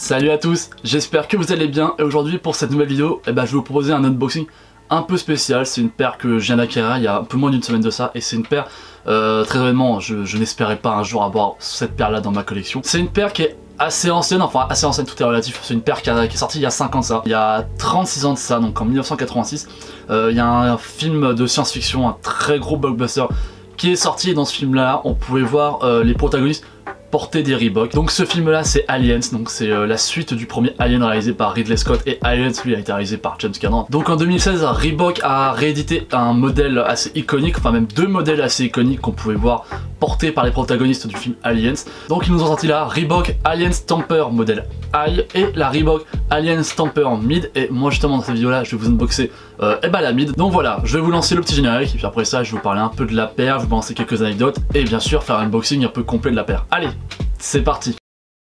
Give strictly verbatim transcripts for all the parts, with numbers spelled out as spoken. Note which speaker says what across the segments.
Speaker 1: Salut à tous, j'espère que vous allez bien et aujourd'hui pour cette nouvelle vidéo, eh ben, je vais vous proposer un unboxing un peu spécial. C'est une paire que je viens d'acquérir il y a un peu moins d'une semaine de ça et c'est une paire, euh, très honnêtement, je, je n'espérais pas un jour avoir cette paire là dans ma collection. C'est une paire qui est assez ancienne, enfin assez ancienne, tout est relatif, c'est une paire qui, a, qui est sortie il y a cinq ans de ça, il y a trente-six ans de ça, donc en mille neuf cent quatre-vingt-six, euh, il y a un, un film de science-fiction, un très gros blockbuster qui est sorti et dans ce film là on pouvait voir euh, les protagonistes porter des Reebok. Donc ce film là c'est Aliens, donc c'est euh, la suite du premier Alien réalisé par Ridley Scott et Aliens lui a été réalisé par James Cameron. Donc en deux mille seize Reebok a réédité un modèle assez iconique, enfin même deux modèles assez iconiques qu'on pouvait voir portés par les protagonistes du film Aliens. Donc ils nous ont sorti là Reebok Alien Stomper modèle High et la Reebok Alien Stomper Mid, et moi justement dans cette vidéo là je vais vous unboxer euh, et bah la Mid. Donc voilà, je vais vous lancer le petit générique et puis après ça je vais vous parler un peu de la paire, je vais vous balancer quelques anecdotes et bien sûr faire un unboxing un peu complet de la paire. Allez, c'est parti.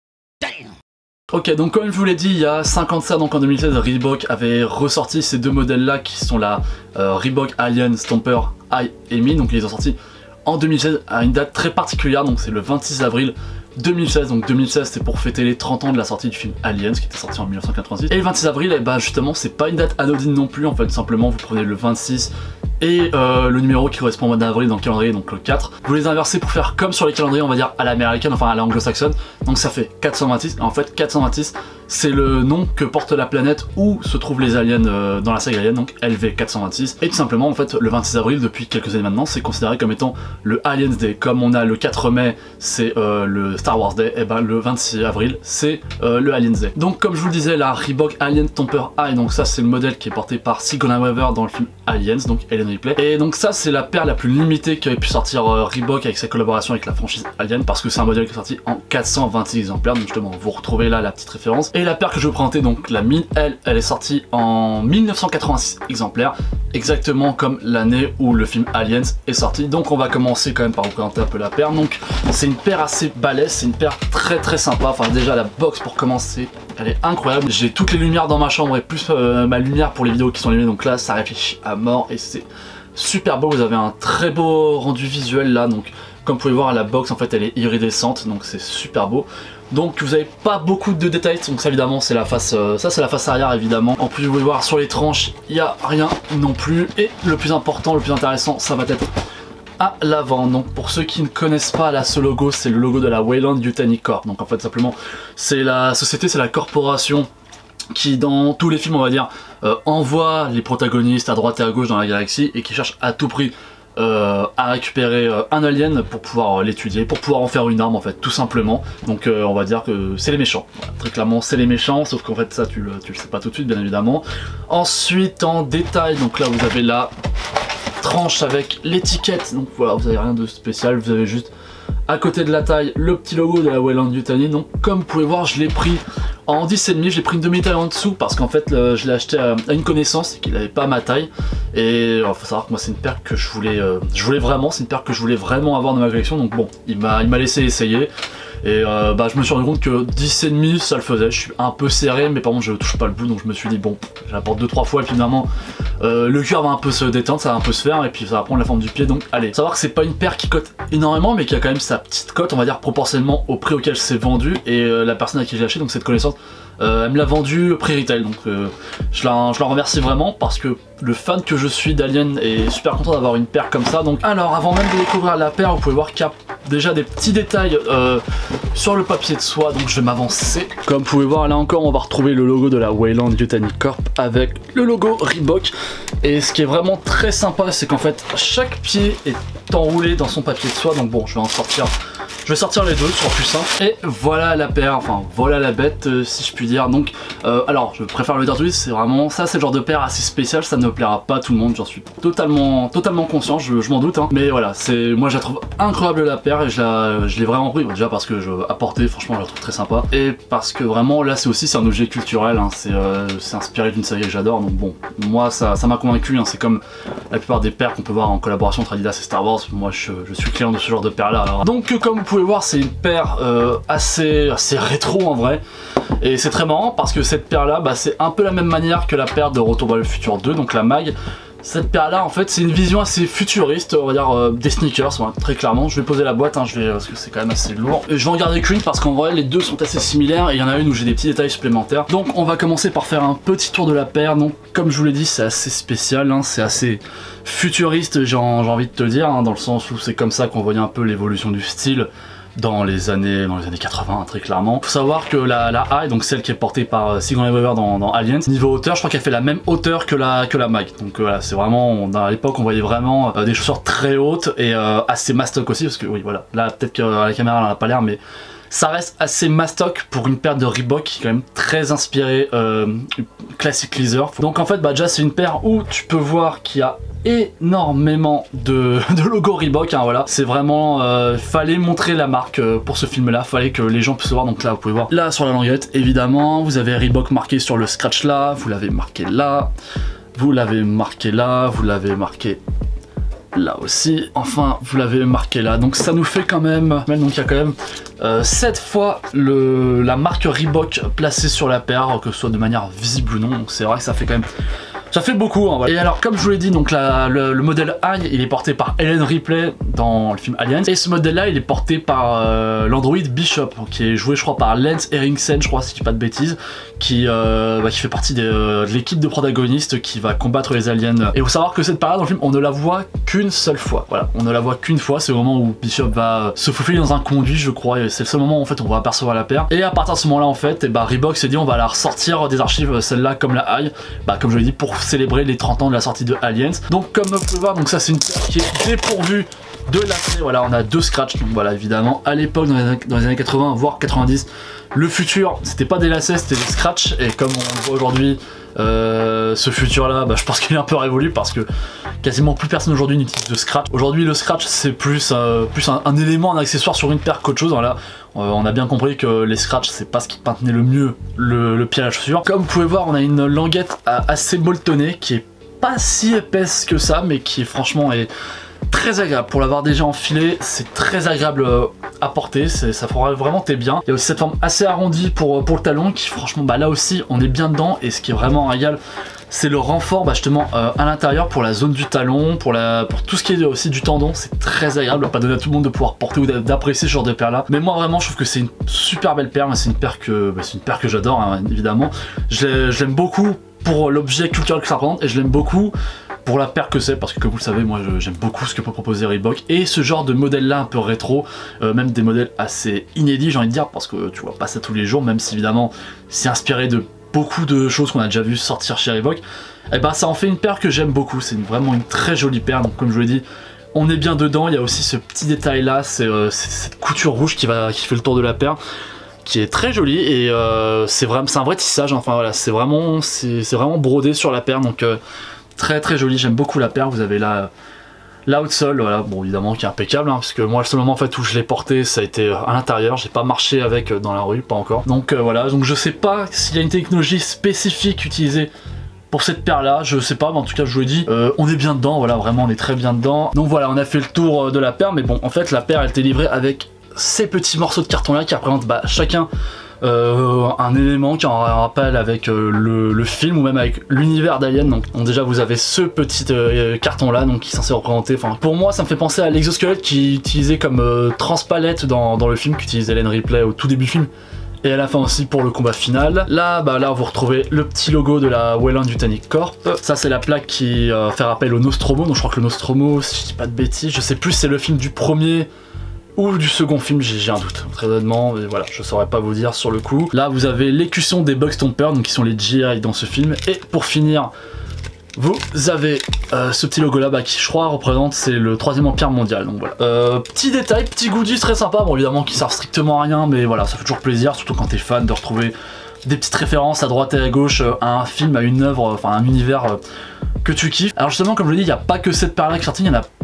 Speaker 1: Ok, donc comme je vous l'ai dit, il y a cinq ans de ça, donc en deux mille seize, Reebok avait ressorti ces deux modèles là qui sont la euh, Reebok Alien Stomper High et Mid, donc ils les ont sortis en deux mille seize à une date très particulière, donc c'est le vingt-six avril deux mille seize, donc deux mille seize c'est pour fêter les trente ans de la sortie du film Aliens qui était sorti en mille neuf cent quatre-vingt-six, et le vingt-six avril, et bah justement c'est pas une date anodine non plus en fait, simplement vous prenez le vingt-six et euh, le numéro qui correspond au mois d'avril dans le calendrier, donc le quatre, vous les inversez pour faire comme sur les calendriers on va dire à l'américaine, enfin à l'anglo-saxonne, donc ça fait quatre cent vingt-six, et en fait quatre cent vingt-six c'est le nom que porte la planète où se trouvent les aliens euh, dans la saga Alien, donc L V quatre cent vingt-six, et tout simplement en fait le vingt-six avril depuis quelques années maintenant c'est considéré comme étant le Aliens Day, comme on a le quatre mai c'est euh, le Star Wars Day, et ben le vingt-six avril c'est euh, le Aliens Day. Donc comme je vous le disais, la Reebok Alien Stomper High, donc ça c'est le modèle qui est porté par Sigourney Weaver dans le film Aliens, donc Ellen Ripley, et donc ça c'est la paire la plus limitée qui avait pu sortir euh, Reebok avec sa collaboration avec la franchise Alien, parce que c'est un modèle qui est sorti en quatre cent vingt-six exemplaires, donc justement vous retrouvez là la petite référence. Et la paire que je vais vous présenter, donc la Mid, elle, elle est sortie en mille neuf cent quatre-vingt-six exemplaires, exactement comme l'année où le film Aliens est sorti. Donc on va commencer quand même par vous présenter un peu la paire. Donc c'est une paire assez balèze, c'est une paire très très sympa, enfin déjà la box pour commencer elle est incroyable, j'ai toutes les lumières dans ma chambre et plus euh, ma lumière pour les vidéos qui sont allumées, donc là ça réfléchit à mort et c'est super beau, vous avez un très beau rendu visuel là, donc comme vous pouvez voir la box en fait elle est iridescente, donc c'est super beau. Donc vous avez pas beaucoup de détails, donc ça évidemment c'est la face, euh, ça c'est la face arrière évidemment. En plus vous pouvez voir sur les tranches il n'y a rien non plus, et le plus important, le plus intéressant ça va être à l'avant. Donc pour ceux qui ne connaissent pas là, ce logo c'est le logo de la Weyland-Yutani Corp. Donc en fait simplement c'est la société, c'est la corporation qui dans tous les films on va dire euh, envoie les protagonistes à droite et à gauche dans la galaxie et qui cherche à tout prix Euh, à récupérer euh, un alien pour pouvoir euh, l'étudier, pour pouvoir en faire une arme en fait, tout simplement. Donc euh, on va dire que c'est les méchants, voilà, très clairement c'est les méchants, sauf qu'en fait ça tu le, tu le sais pas tout de suite bien évidemment. Ensuite en détail, donc là vous avez la tranche avec l'étiquette, donc voilà vous avez rien de spécial, vous avez juste à côté de la taille le petit logo de la Weyland-Yutani. Donc comme vous pouvez voir je l'ai pris en dix et demi, je l'ai pris une demi-taille en dessous parce qu'en fait euh, je l'ai acheté à, à une connaissance et qu'il n'avait pas ma taille, et il faut savoir que moi c'est une paire que je voulais euh, je voulais vraiment, c'est une paire que je voulais vraiment avoir dans ma collection, donc bon il m'a il m'a laissé essayer et euh, bah, je me suis rendu compte que dix et demi ça le faisait, je suis un peu serré mais par contre je touche pas le bout, donc je me suis dit bon j'apporte deux trois fois et puis finalement euh, le cœur va un peu se détendre, ça va un peu se faire et puis ça va prendre la forme du pied, donc allez. Savoir que c'est pas une paire qui cote énormément mais qui a quand même sa petite cote on va dire proportionnellement au prix auquel c'est vendu, et euh, la personne à qui j'ai acheté, donc cette connaissance, Euh, elle me l'a vendu prix retail, donc euh, je, la, je la remercie vraiment parce que le fan que je suis d'Alien est super content d'avoir une paire comme ça. Donc alors avant même de découvrir la paire, vous pouvez voir qu'il y a déjà des petits détails euh, sur le papier de soie, donc je vais m'avancer. Comme vous pouvez voir là encore on va retrouver le logo de la Weyland-Yutani Corp avec le logo Reebok, et ce qui est vraiment très sympa c'est qu'en fait chaque pied est enroulé dans son papier de soie, donc bon je vais en sortir. Je vais sortir les deux, ce sera plus simple. Et voilà la paire, enfin voilà la bête euh, si je puis dire. Donc euh, alors je préfère le dire tout de suite, c'est vraiment ça, c'est le genre de paire assez spécial, ça ne plaira pas à tout le monde, j'en suis totalement totalement conscient, je, je m'en doute hein. Mais voilà, c'est moi je la trouve incroyable la paire et je la je l'ai vraiment pris, déjà parce que je apporté, franchement je la trouve très sympa, et parce que vraiment là c'est aussi c'est un objet culturel hein. C'est euh, inspiré d'une série que j'adore, donc bon moi ça ça m'a convaincu hein. C'est comme la plupart des paires qu'on peut voir en collaboration entre Adidas et Star Wars, moi je, je suis client de ce genre de paire là alors. Donc comme vous pouvez voir c'est une paire euh, assez, assez rétro en vrai, et c'est très marrant parce que cette paire là bah, c'est un peu la même manière que la paire de Retour vers le futur deux, donc la Mag. Cette paire là en fait c'est une vision assez futuriste, on va dire euh, des sneakers, ouais, très clairement. Je vais poser la boîte, hein, je vais, parce que c'est quand même assez lourd. Et je vais en garder qu'une parce qu'en vrai les deux sont assez similaires et il y en a une où j'ai des petits détails supplémentaires. Donc on va commencer par faire un petit tour de la paire. Donc comme je vous l'ai dit c'est assez spécial, hein, c'est assez futuriste j'ai envie de te dire, hein, dans le sens où c'est comme ça qu'on voyait un peu l'évolution du style dans les années dans les années quatre-vingts, très clairement. Faut savoir que la, la High, donc celle qui est portée par Sigourney Weaver dans, dans Aliens, niveau hauteur, je crois qu'elle fait la même hauteur que la que la Mag. Donc euh, voilà, c'est vraiment, dans l'époque on voyait vraiment euh, des chaussures très hautes et euh, assez mastoc aussi, parce que oui voilà, là peut-être que la caméra elle en a pas l'air, mais ça reste assez mastoc pour une paire de Reebok qui est quand même très inspirée euh, classic leather. Donc en fait bah déjà c'est une paire où tu peux voir qu'il y a énormément de, de logos Reebok, hein, voilà. C'est vraiment, euh, fallait montrer la marque euh, pour ce film là, fallait que les gens puissent voir. Donc là vous pouvez voir, là sur la languette évidemment, vous avez Reebok marqué sur le scratch là, vous l'avez marqué là, vous l'avez marqué là, vous l'avez marqué là aussi, enfin vous l'avez marqué là, donc ça nous fait quand même, donc il y a quand même euh, sept fois le, la marque Reebok placée sur la paire, que ce soit de manière visible ou non, donc c'est vrai que ça fait quand même, ça fait beaucoup, hein, voilà. Et alors comme je vous l'ai dit, donc la, le, le modèle High il est porté par Ellen Ripley dans le film Aliens, et ce modèle là il est porté par euh, l'android Bishop, qui est joué je crois par Lance Henriksen, je crois si je dis pas de bêtises, qui, euh, bah, qui fait partie des, euh, de l'équipe de protagonistes qui va combattre les aliens. Et il faut savoir que cette paire dans le film on ne la voit qu'une seule fois, voilà, on ne la voit qu'une fois, c'est au moment où Bishop va se faufiler dans un conduit je crois, et c'est le seul moment où en fait on va apercevoir la paire, et à partir de ce moment là en fait, et bah, Reebok s'est dit on va la ressortir des archives, celle-là comme la High, bah, comme je l'ai dit, pour célébrer les trente ans de la sortie de Aliens. Donc comme vous pouvez voir, donc ça c'est une paire qui est dépourvue de lacets, voilà, on a deux scratchs, donc voilà, évidemment à l'époque dans, dans les années quatre-vingts voire quatre-vingt-dix, le futur c'était pas des lacets, c'était des scratchs, et comme on le voit aujourd'hui, euh, ce futur là, bah, je pense qu'il est un peu révolu parce que quasiment plus personne aujourd'hui n'utilise de scratch. Aujourd'hui le scratch c'est plus, euh, plus un, un élément, un accessoire sur une paire qu'autre chose. Voilà, euh, on a bien compris que les scratchs c'est pas ce qui maintenait le mieux le, le pied à la chaussure. Comme vous pouvez voir on a une languette assez molletonnée qui est pas si épaisse que ça, mais qui franchement est très agréable pour l'avoir déjà enfilé, c'est très agréable à porter, ça fera vraiment t'es bien. Il y a aussi cette forme assez arrondie pour, pour le talon qui franchement bah là aussi on est bien dedans, et ce qui est vraiment régal c'est le renfort bah, justement euh, à l'intérieur pour la zone du talon, pour, la, pour tout ce qui est aussi du tendon, c'est très agréable, pas donner à tout le monde de pouvoir porter ou d'apprécier ce genre de paire là, mais moi vraiment je trouve que c'est une super belle paire, c'est une paire que, bah, c'est une paire que j'adore hein, évidemment, je l'aime beaucoup pour l'objet culturel que ça représente, et je l'aime beaucoup pour la paire que c'est, parce que comme vous le savez moi j'aime beaucoup ce que peut proposer Reebok, et ce genre de modèle là un peu rétro, euh, même des modèles assez inédits j'ai envie de dire, parce que tu vois pas ça tous les jours, même si évidemment c'est inspiré de beaucoup de choses qu'on a déjà vu sortir chez Reebok, et bah ça en fait une paire que j'aime beaucoup, c'est vraiment une très jolie paire. Donc comme je vous l'ai dit, on est bien dedans, il y a aussi ce petit détail là, c'est euh, cette couture rouge qui, va, qui fait le tour de la paire, qui est très jolie, et euh, c'est vraiment, c'est un vrai tissage, enfin voilà, c'est vraiment, c'est vraiment brodé sur la paire, donc euh, très très joli, j'aime beaucoup la paire. Vous avez là l'outsole, voilà, bon évidemment qui est impeccable, hein, parce que moi le seul moment en fait où je l'ai porté ça a été à l'intérieur, j'ai pas marché avec dans la rue, pas encore. Donc euh, voilà, donc je sais pas s'il y a une technologie spécifique utilisée pour cette paire là, je sais pas, mais en tout cas je vous l'ai dit, euh, on est bien dedans, voilà, vraiment on est très bien dedans. Donc voilà, on a fait le tour de la paire, mais bon en fait la paire elle était livrée avec ces petits morceaux de carton là qui représentent bah, chacun Euh, un élément qui en rappelle avec euh, le, le film ou même avec l'univers d'Alien. Donc, donc déjà vous avez ce petit euh, carton là donc qui est censé représenter, enfin pour moi ça me fait penser à l'exosquelette qui est utilisé comme euh, transpalette dans, dans le film qu'utilise Ellen Ripley au tout début du film et à la fin aussi pour le combat final. Là bah là vous retrouvez le petit logo de la Weyland Yutani Corp. Ça c'est la plaque qui euh, fait rappel au Nostromo, donc je crois que le Nostromo, si je dis pas de bêtises, je sais plus si c'est le film du premier ou du second film, j'ai un doute, très honnêtement, et voilà, je saurais pas vous dire sur le coup. Là, vous avez l'écusson des Bug Stompers, donc qui sont les G I dans ce film, et pour finir, vous avez euh, ce petit logo là, bah, qui je crois représente, c'est le troisième empire mondial, donc voilà. Euh, petit détail, petit goodies très sympa, bon évidemment qui sert strictement à rien, mais voilà, ça fait toujours plaisir, surtout quand t'es fan de retrouver des petites références à droite et à gauche à un film, à une œuvre, enfin un univers euh, que tu kiffes. Alors justement comme je l'ai dit, il n'y a pas que cette paire là qui est sortie, il y en a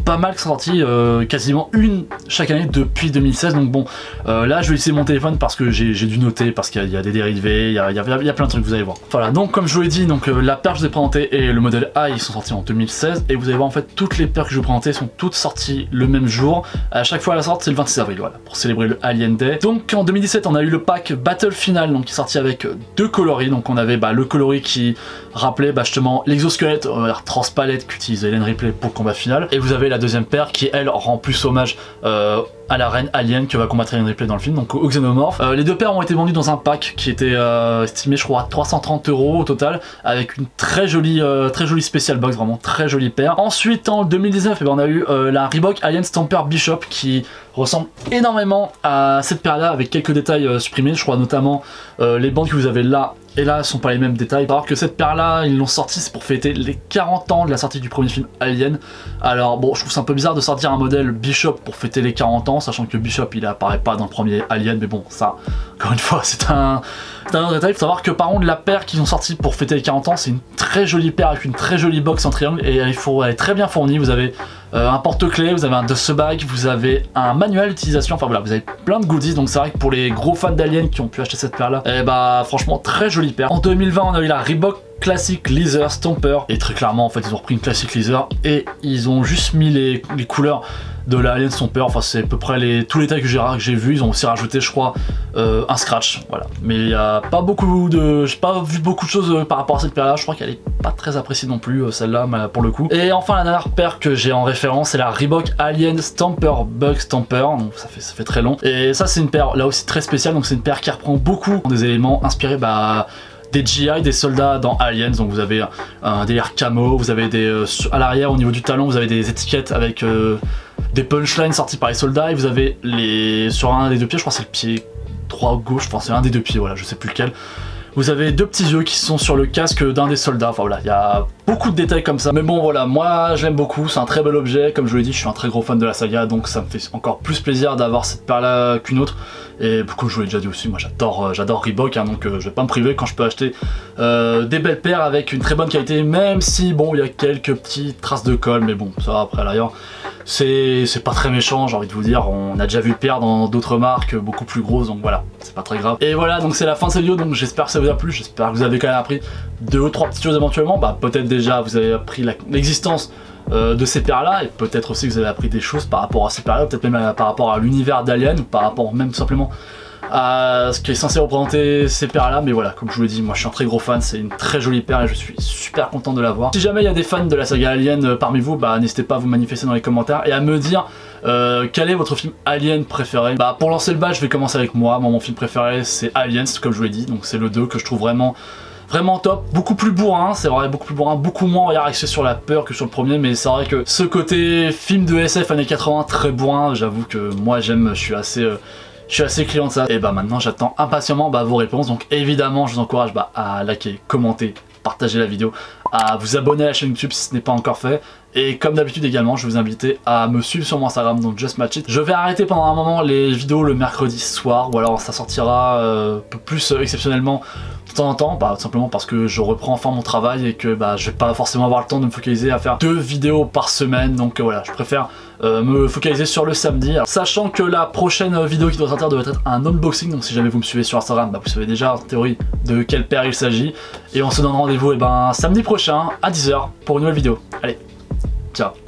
Speaker 1: pas mal qui sont sortis, euh, quasiment une chaque année depuis deux mille seize. Donc bon, euh, là je vais utiliser mon téléphone parce que j'ai dû noter, parce qu'il y, y a des dérivés, il y a, y, a, y a plein de trucs, vous allez voir. Voilà, donc comme je vous l'ai dit, donc euh, la paire que je vous ai présentée et le modèle A, ils sont sortis en deux mille seize, et vous allez voir en fait toutes les paires que je vais vous présenter sont toutes sorties le même jour. À chaque fois à la sortie, c'est le vingt-six avril, voilà, pour célébrer le Alien Day. Donc en deux mille dix-sept, on a eu le pack Battle Final, donc qui est sorti avec deux coloris. Donc on avait bah, le coloris qui rappelait bah, justement l'exosquelette euh, transpalette qu'utilise Ellen Ripley pour le combat final, et vous avez la deuxième paire qui elle rend plus hommage euh, à la reine alien que va combattre Ellen Ripley dans le film, donc au Xenomorph. Euh, les deux paires ont été vendus dans un pack qui était euh, estimé je crois à trois cent trente euros au total, avec une très jolie euh, très jolie special box, vraiment très jolie paire. Ensuite en deux mille dix-neuf, eh ben, on a eu euh, la Reebok Alien Stomper Bishop qui ressemble énormément à cette paire là avec quelques détails euh, supprimés. Je crois notamment euh, les bandes que vous avez là et là sont pas les mêmes détails. Alors que cette paire là, ils l'ont sortie, c'est pour fêter les quarante ans de la sortie du premier film Alien. Alors bon, je trouve c'est un peu bizarre de sortir un modèle Bishop pour fêter les quarante ans, sachant que Bishop il apparaît pas dans le premier Alien, mais bon, ça, encore une fois, c'est un, un autre détail. Il faut savoir que par contre, la paire qu'ils ont sortie pour fêter les quarante ans, c'est une très jolie paire avec une très jolie box en triangle, et il faut, elle est très bien fournie. Vous avez euh, un porte-clés, vous avez un dust bag, vous avez un manuel d'utilisation, enfin voilà, vous avez plein de goodies. Donc c'est vrai que pour les gros fans d'Alien qui ont pu acheter cette paire là, et bah franchement très jolie paire. En deux mille vingt, on a eu la Reebok Classic Leather Stomper, et très clairement en fait ils ont repris une Classic Leather et ils ont juste mis les, les couleurs de la Alien Stomper. Enfin c'est à peu près les, tous les tailles que j'ai vu. Ils ont aussi rajouté je crois euh, un scratch, voilà, mais il n'y a pas beaucoup de, j'ai pas vu beaucoup de choses par rapport à cette paire là. Je crois qu'elle est pas très appréciée non plus celle-là pour le coup. Et enfin la dernière paire que j'ai en référence, c'est la Reebok Alien Stomper Bug Stomper, donc ça fait, ça fait très long, et ça c'est une paire là aussi très spéciale. Donc c'est une paire qui reprend beaucoup des éléments inspirés bah des G I, des soldats dans Aliens. Donc vous avez un délire camo, vous avez des euh, à l'arrière au niveau du talon, vous avez des étiquettes avec euh, des punchlines sorties par les soldats, et vous avez les sur un des deux pieds, je crois c'est le pied droit ou gauche, enfin c'est un des deux pieds, voilà, je sais plus lequel. Vous avez deux petits yeux qui sont sur le casque d'un des soldats. Enfin voilà, il y a beaucoup de détails comme ça. Mais bon voilà, moi j'aime beaucoup, c'est un très bel objet. Comme je vous l'ai dit, je suis un très gros fan de la saga, donc ça me fait encore plus plaisir d'avoir cette paire là qu'une autre. Et comme je vous l'ai déjà dit aussi, moi j'adore euh, j'adore Reebok, hein, donc euh, je vais pas me priver quand je peux acheter euh, des belles paires avec une très bonne qualité, même si bon il y a quelques petites traces de colle, mais bon ça après à l'arrière c'est pas très méchant, j'ai envie de vous dire. On a déjà vu paire dans d'autres marques beaucoup plus grosses, donc voilà, c'est pas très grave. Et voilà, donc c'est la fin de cette vidéo, donc j'espère que ça vous a plu, j'espère que vous avez quand même appris deux ou trois petites choses éventuellement. Bah peut-être déjà vous avez appris l'existence euh, de ces paires là, et peut-être aussi que vous avez appris des choses par rapport à ces paires là, peut-être même à, par rapport à l'univers d'Alien, ou par rapport même simplement à ce qui est censé représenter ces paires là. Mais voilà, comme je vous l'ai dit, moi je suis un très gros fan, c'est une très jolie paire et je suis super content de l'avoir. Si jamais il y a des fans de la saga Alien euh, parmi vous, bah n'hésitez pas à vous manifester dans les commentaires et à me dire euh, quel est votre film Alien préféré. Bah pour lancer le bal, je vais commencer avec moi. Moi mon film préféré c'est Aliens, comme je vous l'ai dit, donc c'est le deux que je trouve vraiment vraiment top, beaucoup plus bourrin, c'est vrai, beaucoup plus bourrin, beaucoup moins axé sur la peur que sur le premier, mais c'est vrai que ce côté film de S F années quatre-vingts très bourrin, j'avoue que moi j'aime, je suis assez euh, je suis assez client de ça. Et bah maintenant j'attends impatiemment bah, vos réponses, donc évidemment je vous encourage bah, à liker, commenter, partager la vidéo, à vous abonner à la chaîne YouTube si ce n'est pas encore fait. Et comme d'habitude également, je vous invite à me suivre sur mon Instagram, donc Just Match It. Je vais arrêter pendant un moment les vidéos le mercredi soir, ou alors ça sortira euh, un peu plus euh, exceptionnellement de temps en temps, bah, tout simplement parce que je reprends enfin mon travail et que bah, je vais pas forcément avoir le temps de me focaliser à faire deux vidéos par semaine. Donc euh, voilà, je préfère euh, me focaliser sur le samedi. Alors, sachant que la prochaine vidéo qui doit sortir devrait être un unboxing, donc si jamais vous me suivez sur Instagram, bah, vous savez déjà en théorie de quelle paire il s'agit. Et on se donne rendez-vous et ben, samedi prochain à dix heures pour une nouvelle vidéo. Allez, ciao.